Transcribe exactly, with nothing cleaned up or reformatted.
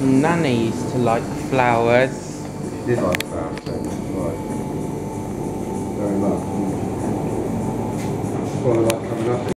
Nana used to like flowers. She did like flowers, so right. Very much. Well, like coming up